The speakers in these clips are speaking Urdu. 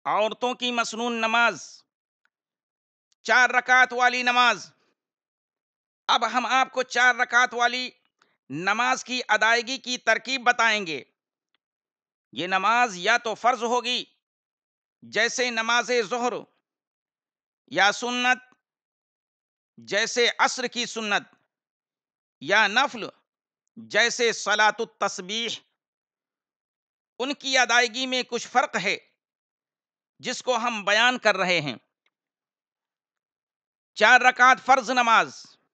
عورتوں کی مسنون نماز، 4 رکعت والی نماز۔ اب ہم آپ کو 4 رکعت والی نماز کی ادائیگی کی ترکیب بتائیں گے۔ یہ نماز یا تو فرض ہوگی جیسے نماز ظہر، یا سنت جیسے عصر کی سنت، یا نفل جیسے صلاۃ التسبیح۔ ان کی ادائیگی میں کچھ فرق ہے جس کو ہم بیان کر رہے ہیں۔ 4 رکعت فرض نماز،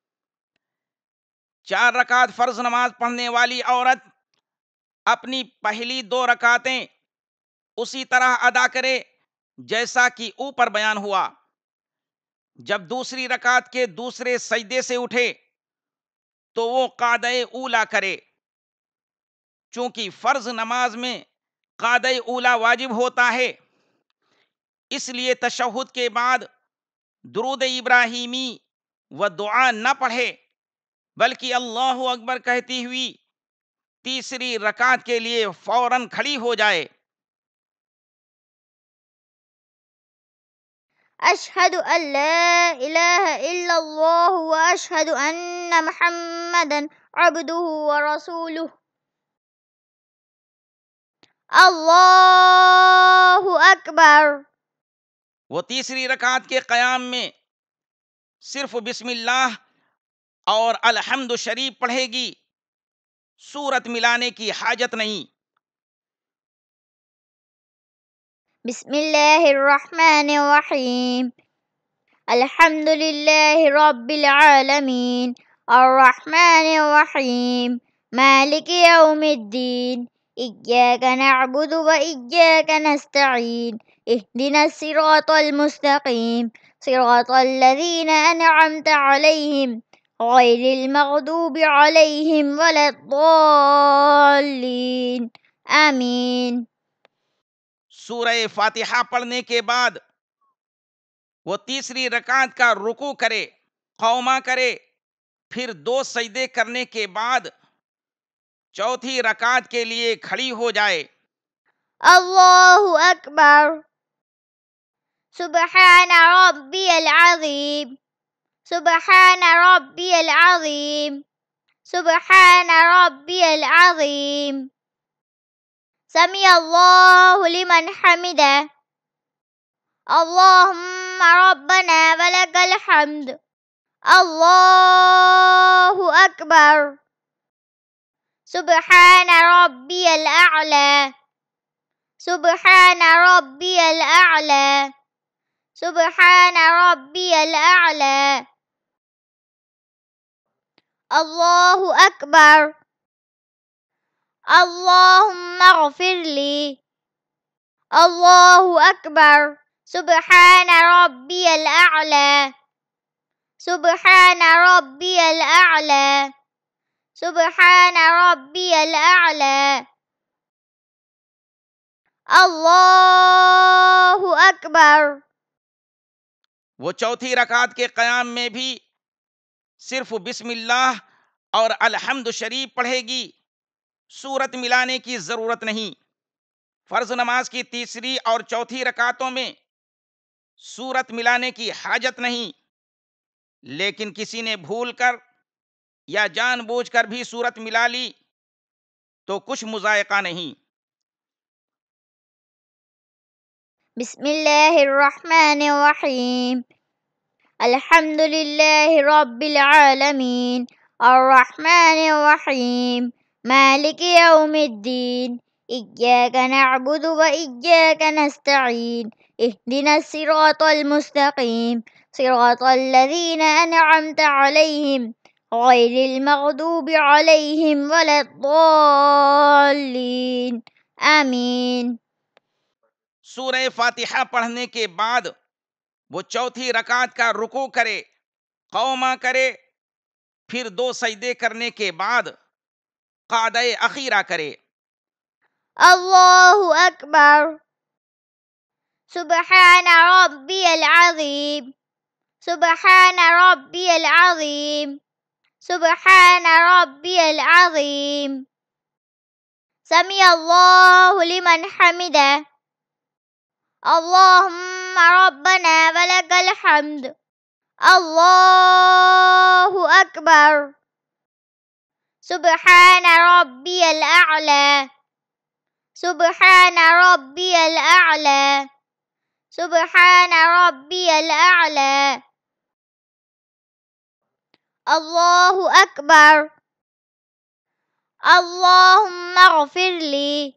4 رکعت فرض نماز پڑھنے والی عورت اپنی پہلی 2 رکعتیں اسی طرح ادا کرے جیسا کہ اوپر بیان ہوا۔ جب دوسری رکعت کے دوسرے سجدے سے اٹھے تو وہ قعدہ-e-اولا کرے۔ چونکہ فرض نماز میں قعدہ-e-اولا واجب ہوتا ہے، اس لیے تشہد کے بعد درود ابراہیمی و دعا نہ پڑھے، بلکہ اللہ اکبر کہتی ہوئی تیسری رکعت کے لیے فوراً کھڑی ہو جائے۔ اشہد ان لا الہ الا اللہ واشہد ان محمدا عبدہ ورسولہ۔ اللہ اکبر۔ وہ تیسری رکعت کے قیام میں صرف بسم اللہ اور الحمد شریف پڑھے گی، سورت ملانے کی حاجت نہیں۔ بسم اللہ الرحمن الرحیم۔ الحمد للہ رب العالمین، الرحمن الرحیم، مالک یوم الدین، ایاک نعبد و ایاک نستعین، اہدنا الصراط المستقیم، صراط الذین انعمت علیہم غیر المغضوب علیہم ولا الضالین، آمین۔ سورہ فاتحہ پڑھنے کے بعد وہ تیسری رکعت کا رکوع کرے، قوما کرے، پھر 2 سجدے کرنے کے بعد چوتھی رکعت کے لیے کھڑی ہو جائے۔ اللہ اکبر۔ سبحان ربی العظیم، سبحان ربی العظیم، سبحان ربی العظیم۔ سمیع اللہ لمن حمدہ، اللہم ربنا ولک الحمد۔ اللہ اکبر۔ سبحان ربی الاعلی، سبحان ربی الاعلی، سبحان ربی الاعلی۔ اللہ اکبر۔ اللہم اغفر لی، اللہ اکبر۔ سبحان ربی الاعلی، سبحان ربی الاعلی، سبحان ربی الاعلی۔ اللہ اکبر۔ وہ چوتھی رکعت کے قیام میں بھی صرف بسم اللہ اور الحمد شریف پڑھے گی، سورت ملانے کی ضرورت نہیں۔ فرض نماز کی تیسری اور چوتھی رکعتوں میں سورت ملانے کی حاجت نہیں، لیکن کسی نے بھول کر یا جان بوجھ کر بھی سورت ملا لی تو کچھ مضائقہ نہیں۔ بسم اللہ الرحمن الرحیم۔ الحمد للہ رب العالمین، الرحمن الرحیم، مالک یوم الدین، ایاک نعبد و ایاک نستعین، اہدنا الصراط المستقیم، صراط الذین انعمت علیہم غیر المغضوب علیہم ولا الضالین، آمین۔ سورہ فاتحہ پڑھنے کے بعد وہ چوتھی رکعت کا رکوع کرے، قوما کرے، پھر 2 سجدے کرنے کے بعد قعدہ-e-اخیرہ کرے۔ اللہ اکبر۔ سبحان ربی العظیم، سبحان ربی العظیم، سبحان ربی العظیم۔ سمیع اللہ لمن حمدہ، اللهم ربنا ولك الحمد. الله أكبر. سبحان ربي الأعلى. سبحان ربي الأعلى. سبحان ربي الأعلى. الله أكبر. اللهم اغفر لي.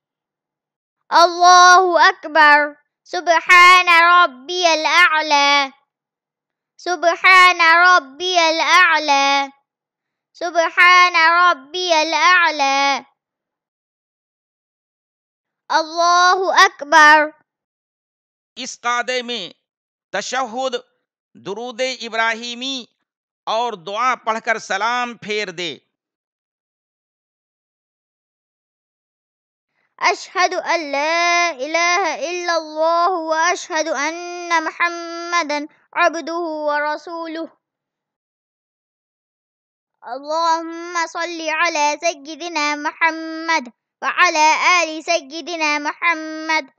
الله أكبر. سبحان ربي الأعلى. سبحان ربي الأعلى. سبحان ربي الأعلى. الله أكبر. اس قاعدے میں تشہد، درود ابراہیمی اور دعا پڑھ کر سلام پھیر دے۔ أشهد أن لا إله إلا الله وأشهد أن محمدا عبده ورسوله. اللهم صل على سيدنا محمد وعلى آل سيدنا محمد.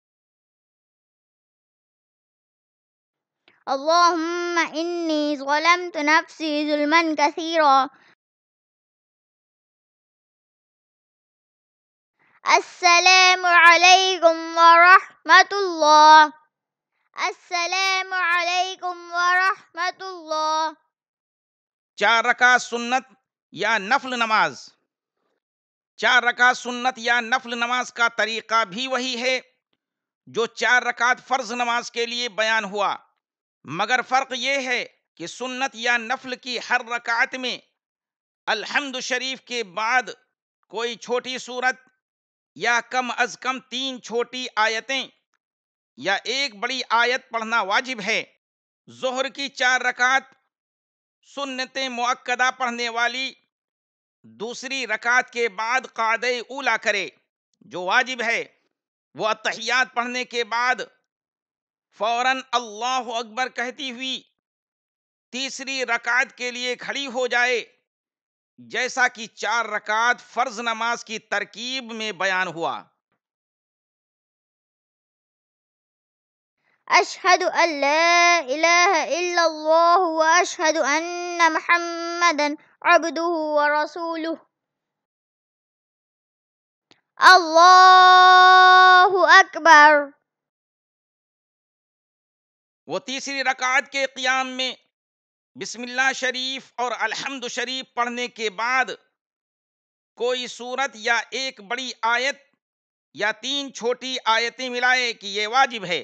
اللهم إني ظلمت نفسي ظلما كثيرا. السلام عليكم ورحمة الله. السلام عليكم ورحمة الله. 4 رکعت سنت یا نفل نماز۔ 4 رکعت سنت یا نفل نماز کا طریقہ بھی وہی ہے جو 4 رکعت فرض نماز کے لیے بیان ہوا، مگر فرق یہ ہے کہ سنت یا نفل کی ہر رکعت میں الحمد شریف کے بعد کوئی چھوٹی سورت یا کم از کم 3 چھوٹی آیتیں یا ایک بڑی آیت پڑھنا واجب ہے۔ ظہر کی 4 رکعت سنت مؤکدہ پڑھنے والی دوسری رکعت کے بعد قعدہ-ے-اولا کرے جو واجب ہے۔ وہ اتحیات پڑھنے کے بعد فوراً اللہ اکبر کہتی ہوئی تیسری رکعت کے لیے کھڑی ہو جائے، جیسا کہ 4 رکعت فرض نماز کی ترکیب میں بیان ہوا۔ أشهد أن لا إله إلا الله وأشهد أن محمدا عبده ورسوله. الله أكبر. وہ تیسری رکعت کے قیام میں بسم اللہ شریف اور الحمد شریف پڑھنے کے بعد کوئی سورت یا ایک بڑی آیت یا 3 چھوٹی آیتیں ملائے کہ یہ واجب ہے۔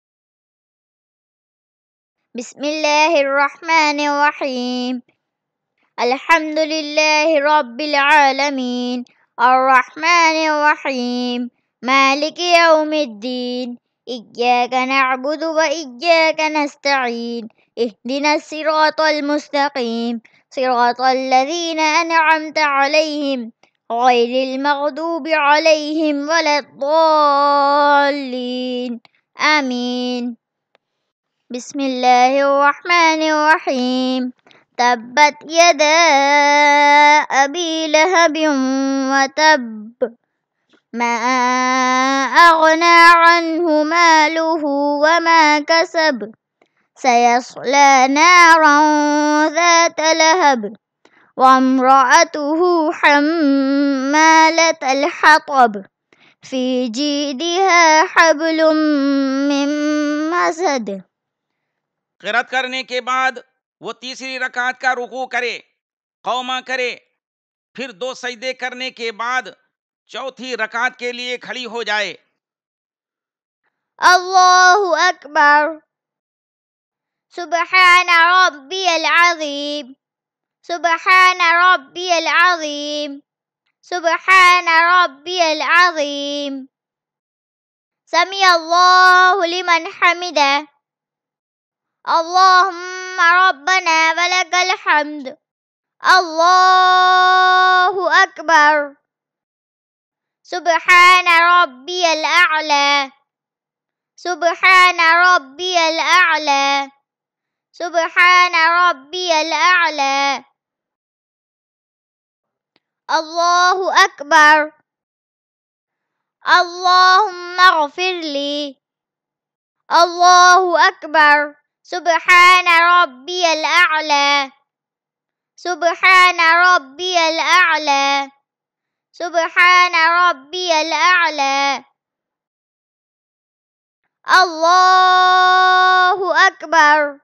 بسم الله الرحمن الرحيم. الحمد لله رب العالمين الرحمن الرحيم مالك يوم الدين إياك نعبد وإياك نستعين اهدنا الصراط المستقيم صراط الذين أنعمت عليهم غير المغضوب عليهم ولا الضالين آمين. بسم الله الرحمن الرحيم. تبت يدا أبي لهب وتب ما أغنى عنه ماله وما كسب سيصلى نارا ذات لهب وامرأته حمالة الحطب في جيدها حبل من مسد. قرأت کرنے کے بعد وہ تیسری رکعت کا رکوع کرے، قوما کرے، پھر 2 سجدے کرنے کے بعد چوتھی رکعت کے لیے کھڑی ہو جائے۔ اللہ اکبر. سبحان ربی العظیم. سبحان ربی العظیم. سبحان ربی العظیم. سمع اللہ لمن حمدہ. اللهم ربنا ولك الحمد. الله أكبر. سبحان ربي الأعلى. سبحان ربي الأعلى. سبحان ربي الأعلى. الله أكبر. اللهم اغفر لي. Allahu Akbar. Subhana Rabbiyal A'la. Subhana Rabbiyal A'la. Subhana Rabbiyal A'la. Allahu Akbar.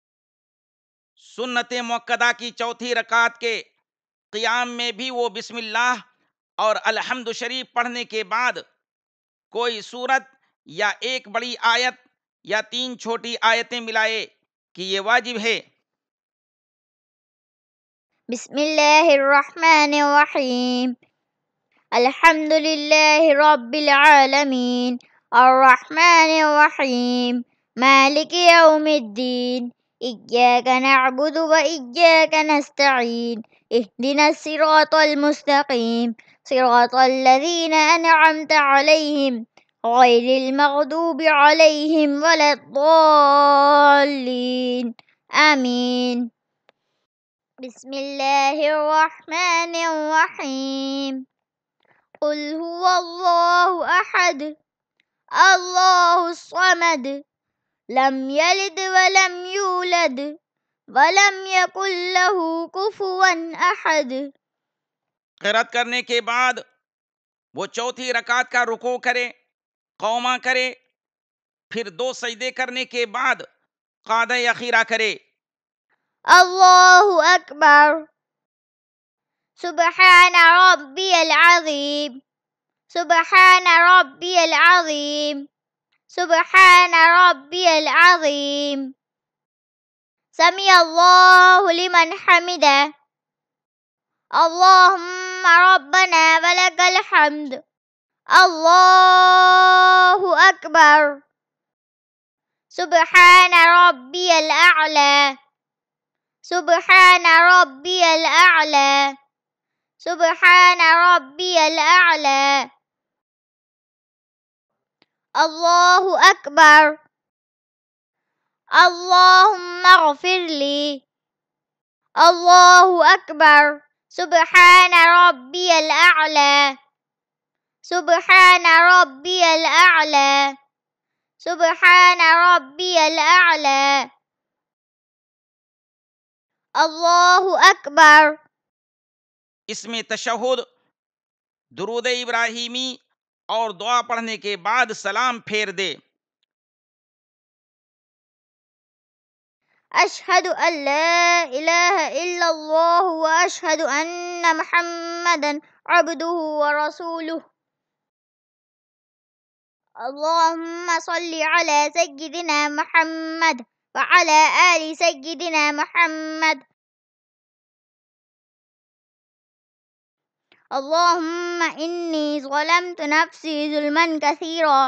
سنت موقدہ کی چوتھی رکعت کے قیام میں بھی وہ بسم اللہ اور الحمد شریف پڑھنے کے بعد کوئی سورت یا ایک بڑی آیت یا 3 چھوٹی آیتیں ملائے کہ یہ واجب ہے۔ بسم اللہ الرحمن الرحیم۔ الحمد للہ رب العالمین الرحمن الرحیم مالک یوم الدین ایاک نعبد و ایاک نستعین اہدنا الصراط المستقیم صراط الذین انعمت علیہم غیر المغضوب علیہم ولا الضالین آمین۔ بسم اللہ الرحمن الرحیم۔ قل هو اللہ احد اللہ الصمد لم یلد ولم یولد ولم یکن له کفوا احد۔ قرأت کرنے کے بعد وہ چوتھی رکعت کا رکوع کرے، قوما کرے، پھر 2 سجدے کرنے کے بعد قادہ-ے-اخیرہ کرے۔ اللہ اکبر۔ سبحان ربی العظیم سبحان ربی العظیم سبحان ربی العظیم۔ سمع اللہ لمن حمدہ۔ اللہم ربنا ولک الحمد۔ اللہ اکبر۔ سبحان ربی الاعلی سبحان ربی الاعلی سبحان ربی الاعلی۔ اللہ اکبر۔ اللہم اغفر لی۔ اللہ اکبر۔ سبحان ربی الاعلی سبحان ربی الاعلی سبحان ربی الاعلی۔ اللہ اکبر۔ اس میں تشہد، درود ابراہیمی اور دعا پڑھنے کے بعد سلام پھیر دے۔ اشہد ان لا الہ الا اللہ و اشہد ان محمدا عبدہ و رسولہ۔ اللہم صل علی سیدنا محمد وعلی آل سیدنا محمد۔ اللہم انی ظلمت نفسی ظلما کثیرا۔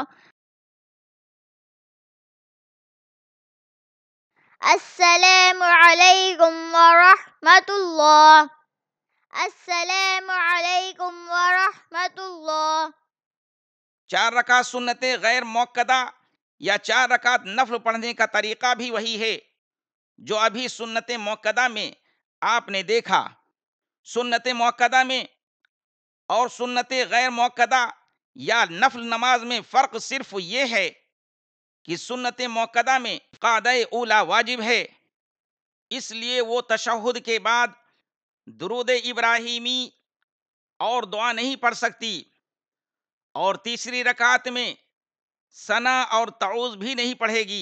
السلام علیکم ورحمۃ اللہ۔ السلام علیکم ورحمۃ اللہ۔ 4 رکعت سنت غیر موقدہ یا 4 رکعت نفل پڑھنے کا طریقہ بھی وہی ہے جو ابھی سنت موقدہ میں آپ نے دیکھا۔ سنت موقدہ میں اور سنت غیر موقدہ یا نفل نماز میں فرق صرف یہ ہے کہ سنت موقدہ میں قادہ-ے-اولا واجب ہے، اس لیے وہ تشہد کے بعد درود ابراہیمی اور دعا نہیں پڑھ سکتی، اور تیسری رکعت میں ثنا اور تعوذ بھی نہیں پڑھے گی۔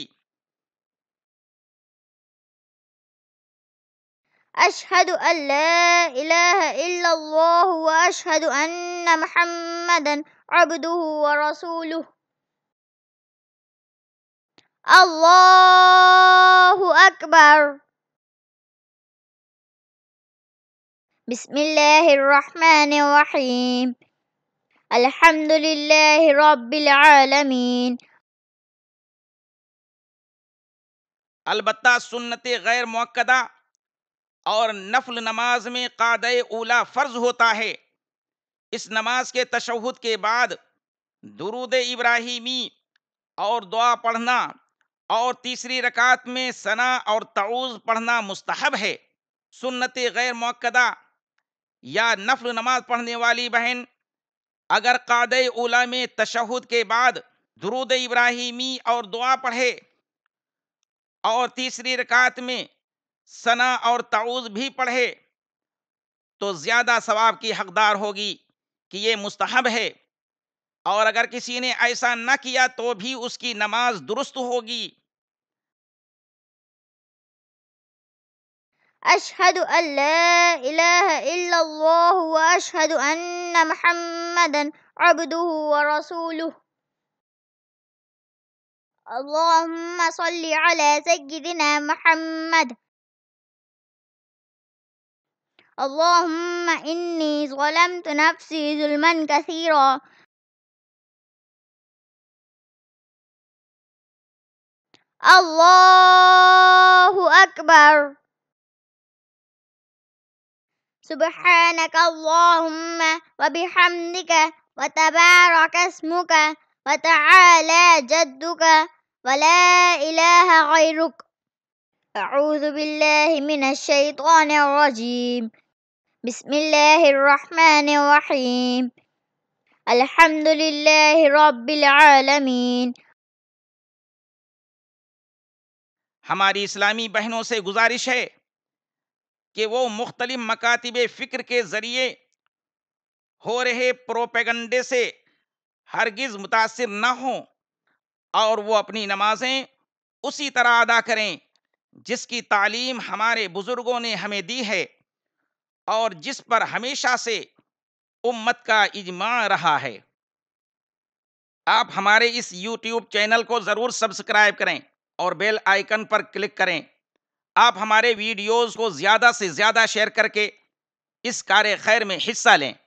اشہد ان لا الہ الا اللہ و اشہد ان محمدا عبدہ و رسولہ۔ اللہ اکبر۔ بسم اللہ الرحمن الرحیم۔ الحمد للہ رب العالمین۔ البتہ سنت غیر موقدہ اور نفل نماز میں قادہ-ے-اولا فرض ہوتا ہے۔ اس نماز کے تشہد کے بعد درود ابراہیمی اور دعا پڑھنا اور تیسری رکعت میں ثنا اور تعوذ پڑھنا مستحب ہے۔ سنت غیر موقدہ یا نفل نماز پڑھنے والی بہن اگر قادہ-ے-اولا میں تشہد کے بعد درود ابراہیمی اور دعا پڑھے اور تیسری رکعت میں ثنا اور تعوذ بھی پڑھے تو زیادہ ثواب کی حقدار ہوگی کہ یہ مستحب ہے، اور اگر کسی نے ایسا نہ کیا تو بھی اس کی نماز درست ہوگی۔ أشهد أن لا إله إلا الله وأشهد أن محمدا عبده ورسوله. اللهم صل على سيدنا محمد. اللهم إني ظلمت نفسي ظلما كثيرا. الله أكبر. سبحانك اللهم وبحمدك وتبارك اسمك وتعالى جدك ولا إله غيرك. أعوذ بالله من الشيطان الرجيم. بسم الله الرحمن الرحيم. الحمد لله رب العالمين. ہماری اسلامی بہنوں سے گزارش ہے کہ وہ مختلف مکاتب فکر کے ذریعے ہو رہے پروپیگنڈے سے ہرگز متاثر نہ ہوں، اور وہ اپنی نمازیں اسی طرح ادا کریں جس کی تعلیم ہمارے بزرگوں نے ہمیں دی ہے اور جس پر ہمیشہ سے امت کا اجماع رہا ہے۔ آپ ہمارے اس یوٹیوب چینل کو ضرور سبسکرائب کریں اور بیل آئیکن پر کلک کریں۔ آپ ہمارے ویڈیوز کو زیادہ سے زیادہ شیئر کر کے اس کار خیر میں حصہ لیں۔